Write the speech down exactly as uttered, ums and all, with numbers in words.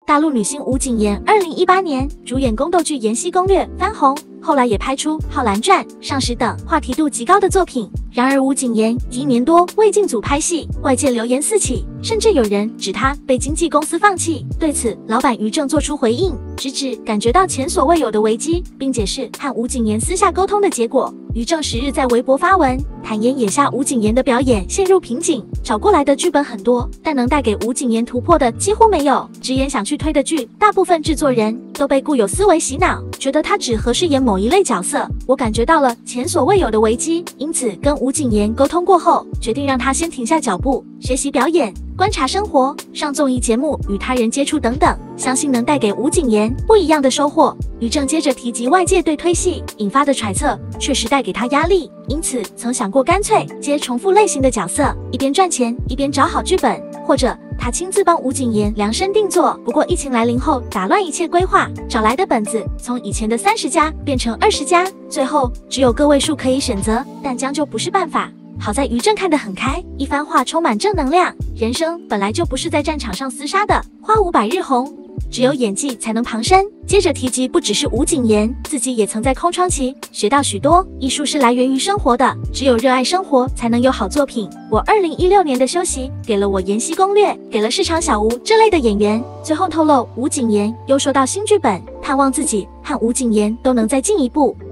大陆女星吴谨言二零一八年主演宫斗剧《延禧攻略》翻红，后来也拍出《浩然传》《上时》等话题度极高的作品。然而吴谨言一年多未进组拍戏，外界流言四起，甚至有人指她被经纪公司放弃。对此，老板于正做出回应，直指感觉到前所未有的危机，并解释和吴谨言私下沟通的结果。于正十日在微博发文，坦言眼下吴谨言的表演陷入瓶颈，找过来的剧本很多，但能带给吴谨言突破的几乎没有。直言想去推的剧，大部分制作人都被固有思维洗脑，觉得他只合适演某一类角色。我感觉到了前所未有的危机，因此跟吴谨言沟通过后，决定让他先停下脚步，学习表演，观察生活，上综艺节目，与他人接触等等，相信能带给吴谨言不一样的收获。于正接着提及外界对推戏引发的揣测，确实带给他压力，因此曾想过干脆接重复类型的角色，一边赚钱一边找好剧本，或者他亲自帮吴谨言量身定做。不过疫情来临后打乱一切规划，找来的本子从以前的三十家变成二十家，最后只有个位数可以选择，但将就不是办法。好在于正看得很开，一番话充满正能量。人生本来就不是在战场上厮杀的，花无百日红，只有演技才能旁身。接着提及不只是吴谨言，自己也曾在空窗期学到许多。艺术是来源于生活的，只有热爱生活才能有好作品。我二零一六年的休息给了我《延禧攻略》，给了市场小吴这类的演员。最后透露，吴谨言又收到新剧本，盼望自己和吴谨言都能再进一步。